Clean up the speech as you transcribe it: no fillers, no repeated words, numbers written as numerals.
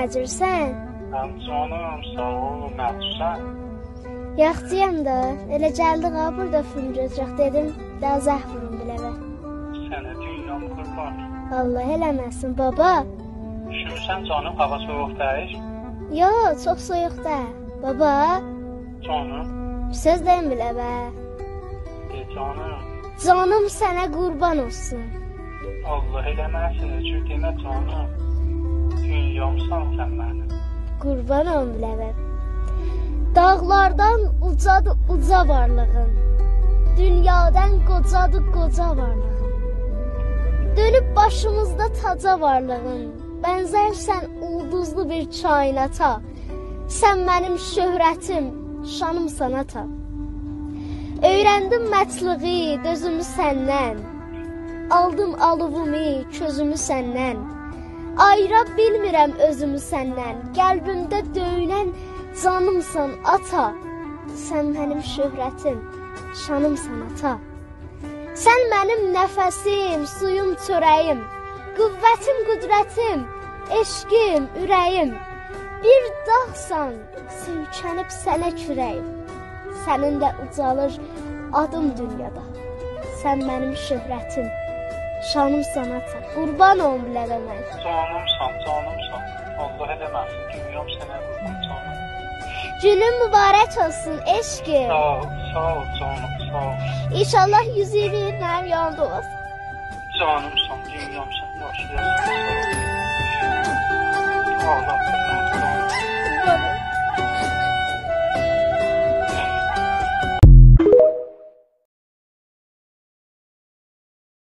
necirsən? Canım, sağ ol, nədirsən? Yaxşıyam da, elə gəldik ha burada film gözrək dedim, daha zəh vurun biləvə. Sənə dünyam qurban. Allah eləməsin, baba. Üşümsən canım, hava soğuk deyil. Yox, çox soyuq da. Baba, Canım, söz deyim biləvə. canım. Canım sənə qurban olsun. Allah eləməsin, üçün demə canım. Dünyamsan sən mənim. Qurban olum biləvə. Dağlardan ucadır uca varlığın. Dünyadan qocadır qoca varlığın. Dönüb başımızda taca varlığın. Bənzərsən ulduzlu bir kainata. Sən mənim şöhrətim, şanımsan ata. Öyrəndim mətluği, dözümü səndən. Aldım alıvumu, közümü səndən. Ayıra bilmirəm özümü səndən. Qəlbimdə döyünən canımsan ata. Sən mənim şöhrətim, şanımsan ata. Sən mənim nəfəsim, suyum, çörəyim. Qüvvətim, qüdrətim, eşqim, ürəyim. Bir dağsan, söykənib sənə kürəyim. Səninlə ucalır adım dünyada. Sən mənim şöhrətim, şanımsan ata. Qurban olum biləvə mən. Canımsan, canımsan. Allah eləməsin, dünyam sənə qurban canım. Günün mübarək olsun eşqim. Sağ ol, canım, sağ ol. İnşallah 120 il mənim yanımda olasın. Canımsan, dünyamsan, yaşayasın. Allah, canım.